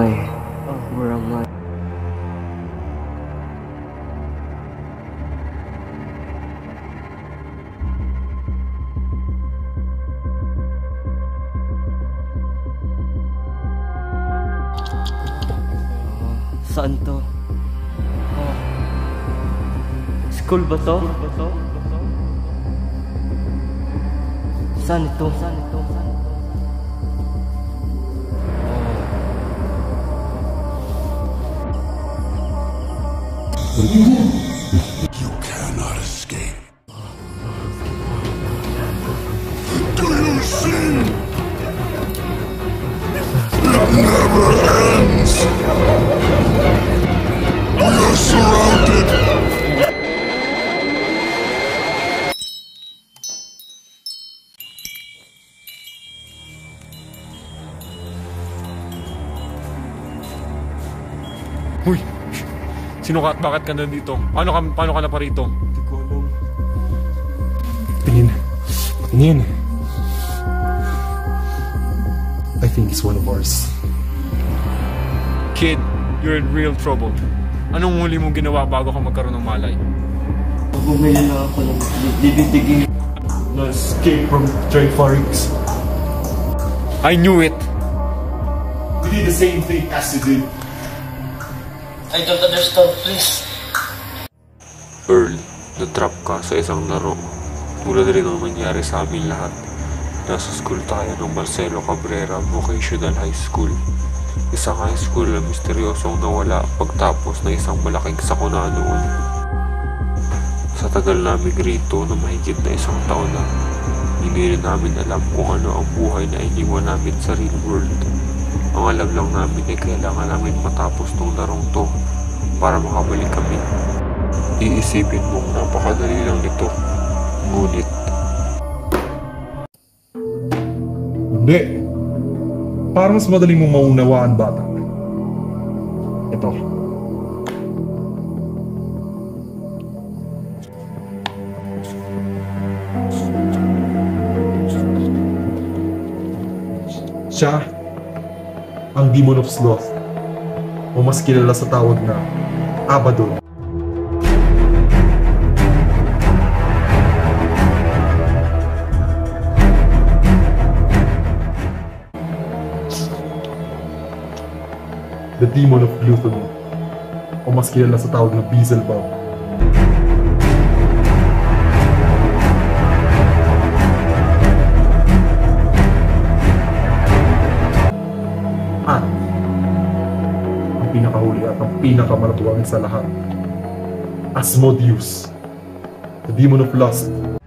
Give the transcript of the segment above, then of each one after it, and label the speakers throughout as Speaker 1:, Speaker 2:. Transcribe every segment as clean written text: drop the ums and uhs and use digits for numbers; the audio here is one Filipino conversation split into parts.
Speaker 1: I? Where am I? Saan to? School ba to? Saan ito?
Speaker 2: You cannot escape. Do you see? It never ends. We are surrounded.
Speaker 3: Uy! Sino ka at bakit ka nandito? Paano ka na pa rito?
Speaker 1: Hindi ko alam.
Speaker 4: Tingin. I think it's one of ours.
Speaker 3: Kid, you're in real trouble. Anong huli mong ginawa bago ka magkaroon ng malay?
Speaker 1: Bumili na ako ng DVD.
Speaker 4: Na-escape from Trifarix.
Speaker 3: I knew it!
Speaker 4: We did the same thing as you did.
Speaker 1: I don't understand, please.
Speaker 5: Earl, na-trap ka sa isang laro. Tulad rin ang nangyari sa amin lahat. Nasa school tayo ng Marcelo Cabrera Vocational High School. Isang high school na misteryosong nawala pagtapos ng isang malaking sakuna noon. Sa tagal namin rito na mahigit na isang taon na, hindi rin namin alam kung ano ang buhay na iniwan namin sa real world. Ang alam lang namin ay kailangan namin matapos tong larong to para makabalik kami. Iisipin mong napakadali lang nito, ngunit
Speaker 4: Hindi. Para mas madali mong maunawaan, bata. Ito. Siya ang Demon of Sloth, o mas kilala sa tawag na Abaddon. The Demon of Gluttony, o mas kilala sa tawag na Beelzebub. At ang pinakahuli at ang pinakamalatuwangin sa lahat, Asmodeus, the Demon of Lust.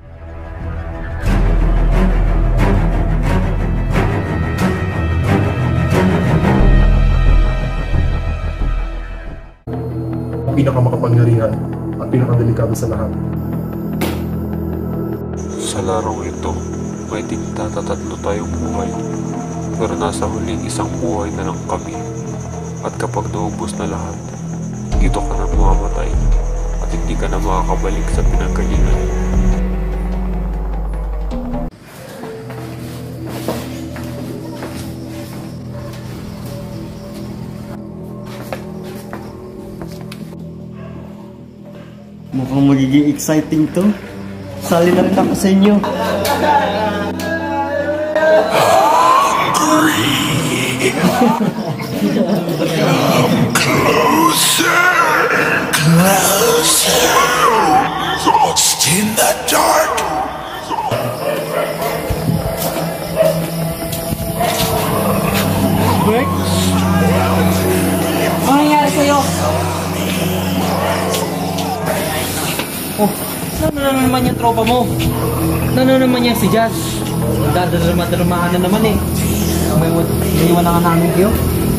Speaker 4: Pinakamakapangyarihan at pinakadelikado sa lahat.
Speaker 5: sa larong ito, may tigtatatlo tayong buhay. Pero nasa huling isang buhay na lang kami. At kapag naubos na lahat, dito ka na mamamatay at hindi ka na makakabalik sa pinanggalingan.
Speaker 1: Mukhang magiging exciting to. Sali na rin ako sa inyo.
Speaker 2: Closer, lost in the dark.
Speaker 6: Bert? Ano nangyari sa'yo? Oh, ano na naman yung tropa mo? Ano naman yan si Jazz? Dadarama-daramahan na naman eh. May iwan na nga namin kayo.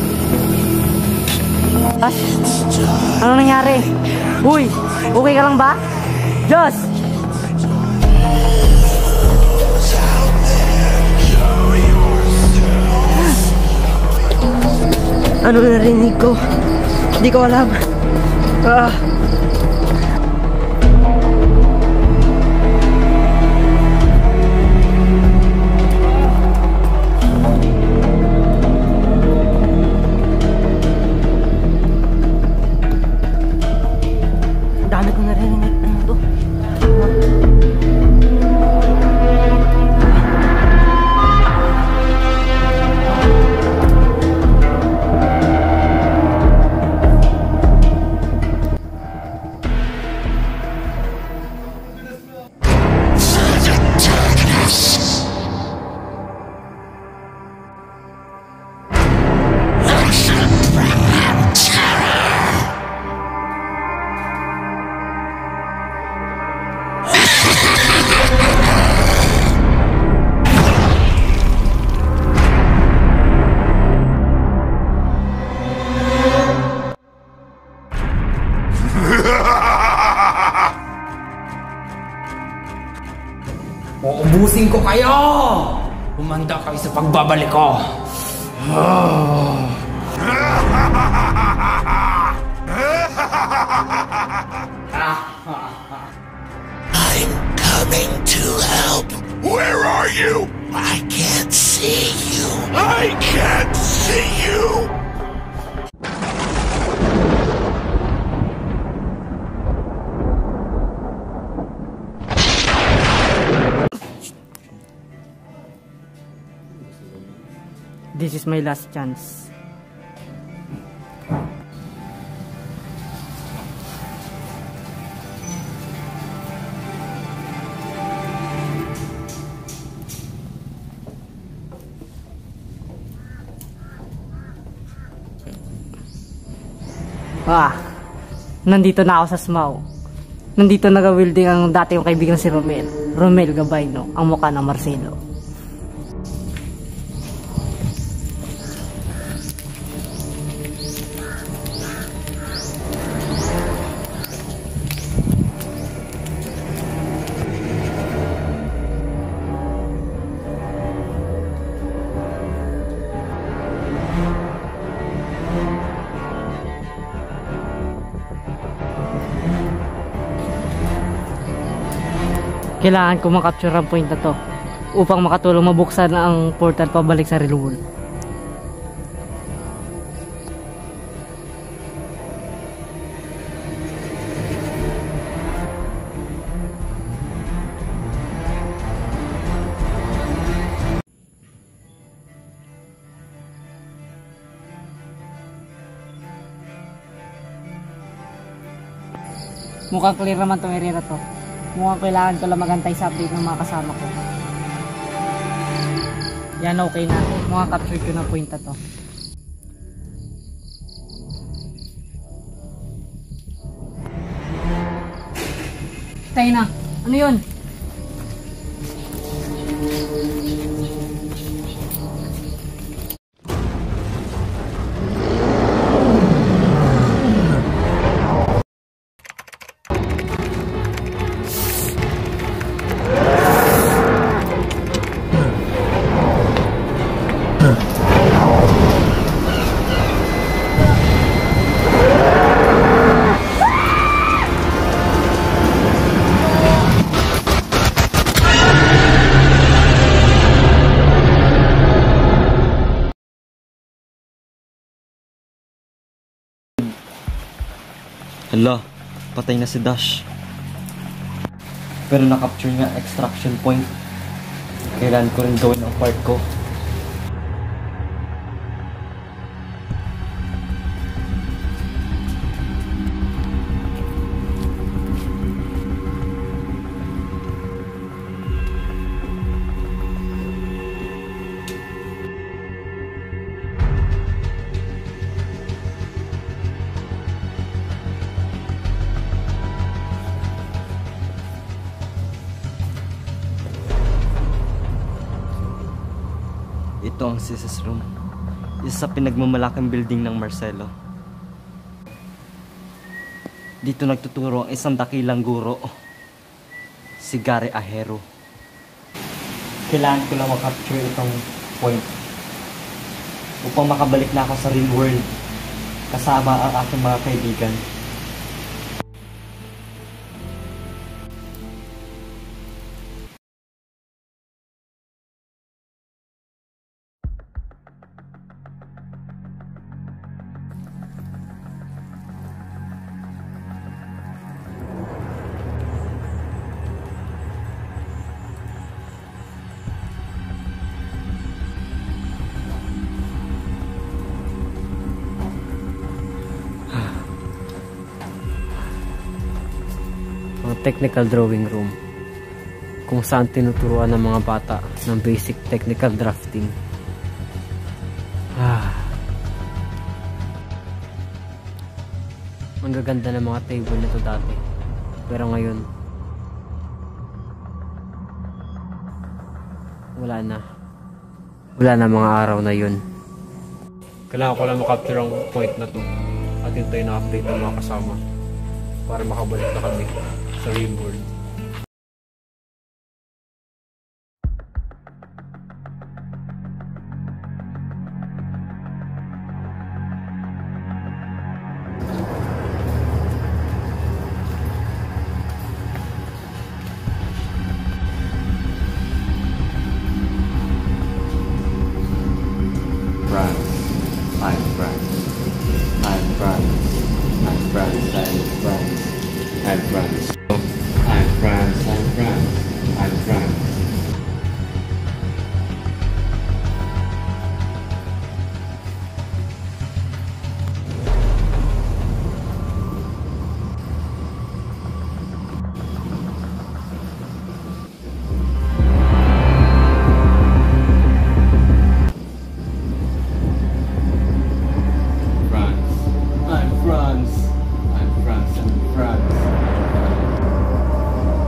Speaker 7: Jazz, ano nangyari? Uy, okay ka lang ba? Jazz! Ano narinig ko? Hindi ko alam.
Speaker 6: Uubusin ko kayo! Humanda kayo sa pagbabalik ko!
Speaker 2: I'm coming to help. Where are you? I can't see you. I can't see you.
Speaker 7: This is my last chance. Nandito na ako sa SMAW. Nandito nag-wielding ang dati yung kaibigan si Romel Gabayno, ang mukha ng Marcelo. Kailangan ko makapture ang point na to upang makatulong mabuksan ang portal pabalik sa real world. Mukhang clear naman tong area na to. Mukhang kailangan ko lang magantay sa update ng mga kasama ko. Yan, okay na. Mukhang capture ko na point na to. Tayo na. Ano yun?
Speaker 1: Hala, patay na si Dash. Pero na-capture nga extraction point. Kailangan ko rin gawin ang part ko. Ito ang thesis room. Isa sa pinagmamalaking building ng Marcelo. Dito nagtuturo ang isang dakilang guro, si Gary Ahero. Kailangan ko lang makapture itong point upang makabalik na ako sa real world kasama ang aking mga kaibigan.
Speaker 6: Technical drawing room kung saan tinuturuan ng mga bata ng basic technical drafting. Ang gaganda ng mga table nito dati, pero ngayon wala na mga araw na yun.
Speaker 3: Kailangan ko lang makapture ang point na to at hintayin na update ng mga kasama para makabalik na kami sa real world.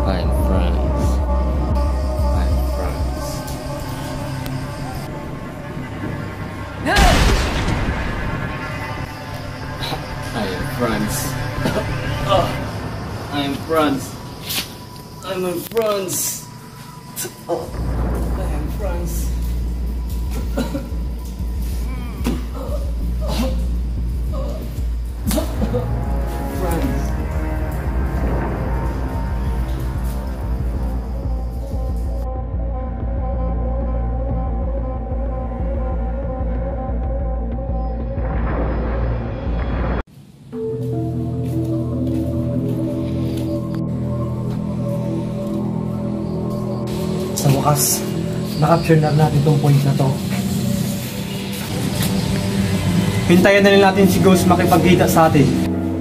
Speaker 1: I'm friends. I'm friends. I am friends. I'm friends. I'm in friends. I am friends. Friends.
Speaker 6: Sa wakas, na-capture na natin tong point na to. Hintayin na rin natin si Ghost makipagkita sa atin.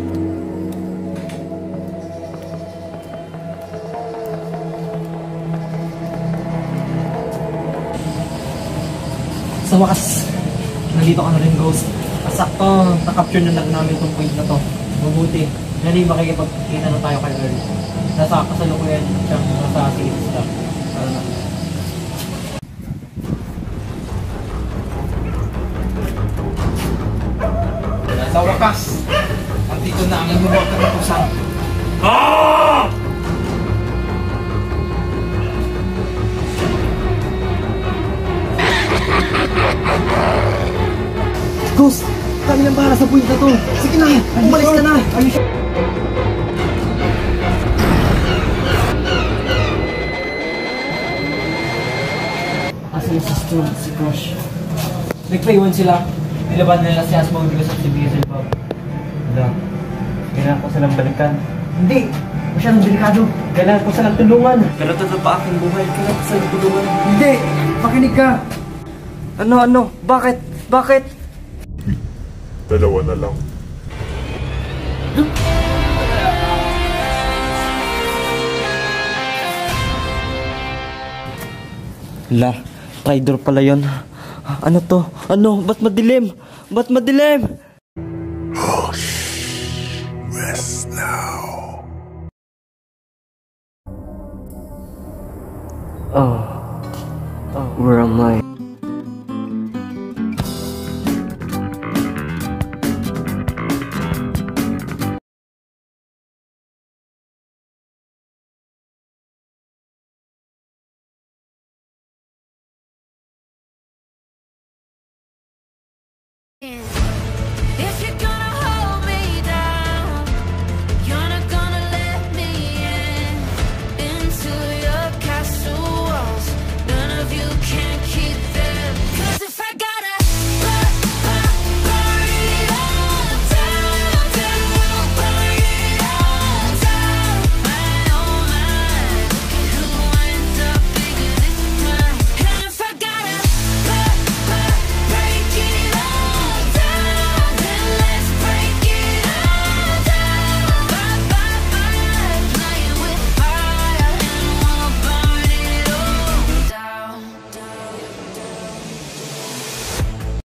Speaker 6: Sa wakas, nandito ka na rin, Ghost. Sakto, na-capture na lang namin tong point na to. Mabuti, dali makikipagkita na tayo kay Earl. Nasa kasalukuyan siyang nasa Cities lang. Tara na. Sa wakas, nandito na ang lumuwag katapusan. Ghost, kami lang bahala sa point na to. Sige na, umalis ka na. Asa yung sister, si Crush. Nag-play 1 sila. Nilaban nila si Asmo because of the BSL Bob.
Speaker 1: Wala. Kailangan ko silang balikan.
Speaker 6: Hindi, masyadong delikado.
Speaker 1: Kailangan ko silang tulungan. Pero totoo pa aking buhay. Kailangan ko silang tulungan.
Speaker 6: Hindi, makinig ka.
Speaker 1: Ano? Bakit? Bakit?
Speaker 4: Dalawa na lang.
Speaker 1: La, traitor pala yon. Ano to? Ano? Ba't madilim? Ba't madilim?
Speaker 2: Rest now.
Speaker 1: Oh, where am I?
Speaker 8: Yeah.